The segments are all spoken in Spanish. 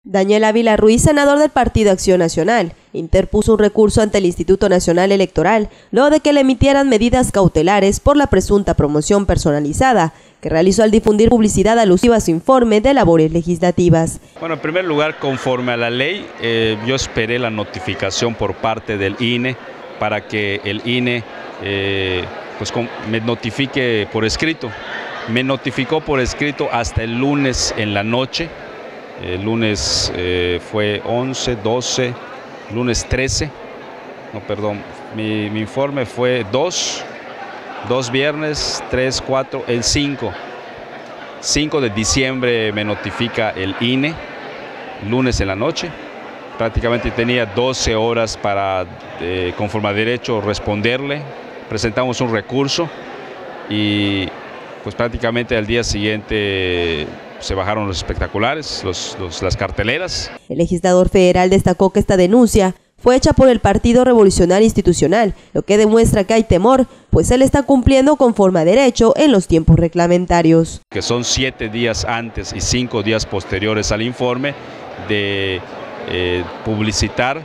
Daniel Ávila Ruiz, senador del Partido Acción Nacional, interpuso un recurso ante el Instituto Nacional Electoral luego de que le emitieran medidas cautelares por la presunta promoción personalizada que realizó al difundir publicidad alusiva a su informe de labores legislativas. Bueno, en primer lugar, conforme a la ley, yo esperé la notificación por parte del INE para que el INE me notifique por escrito. Me notificó por escrito hasta el lunes en la noche. El lunes fue 11, 12, lunes 13, no, perdón, mi informe fue 2 viernes, 3, 4, el 5 de diciembre me notifica el INE, lunes en la noche. Prácticamente tenía 12 horas para, conforme a derecho, responderle. Presentamos un recurso y pues prácticamente al día siguiente se bajaron los espectaculares, las carteleras. El legislador federal destacó que esta denuncia fue hecha por el Partido Revolucionario Institucional, lo que demuestra que hay temor, pues él está cumpliendo conforme a derecho en los tiempos reglamentarios. Que son 7 días antes y 5 días posteriores al informe de publicitar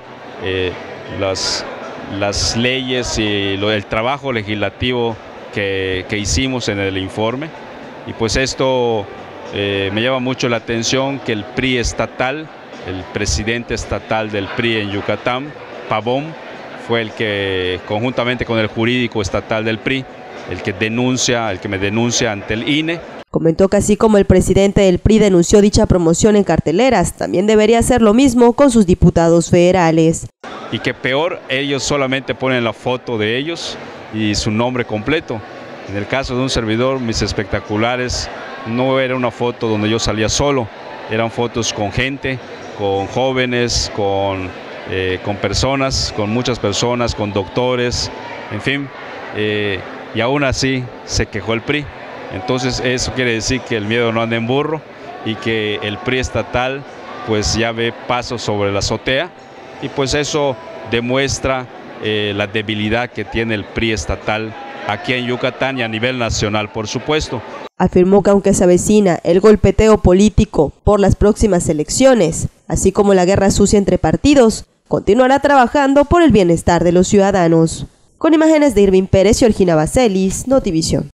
las leyes y el trabajo legislativo que hicimos en el informe. Y pues esto me llama mucho la atención que el PRI estatal, el presidente estatal del PRI en Yucatán, Pavón, fue el que conjuntamente con el jurídico estatal del PRI, el que me denuncia ante el INE. Comentó que así como el presidente del PRI denunció dicha promoción en carteleras, también debería hacer lo mismo con sus diputados federales. Y que peor, ellos solamente ponen la foto de ellos y su nombre completo. En el caso de un servidor, mis espectaculares no era una foto donde yo salía solo, eran fotos con gente, con jóvenes, con personas, con muchas personas, con doctores, en fin, y aún así se quejó el PRI. Entonces eso quiere decir que el miedo no anda en burro y que el PRI estatal pues ya ve pasos sobre la azotea y pues eso demuestra la debilidad que tiene el PRI estatal aquí en Yucatán y a nivel nacional, por supuesto. Afirmó que aunque se avecina el golpeteo político por las próximas elecciones, así como la guerra sucia entre partidos, continuará trabajando por el bienestar de los ciudadanos. Con imágenes de Irving Pérez y Orgina Bacelis, Notivisión.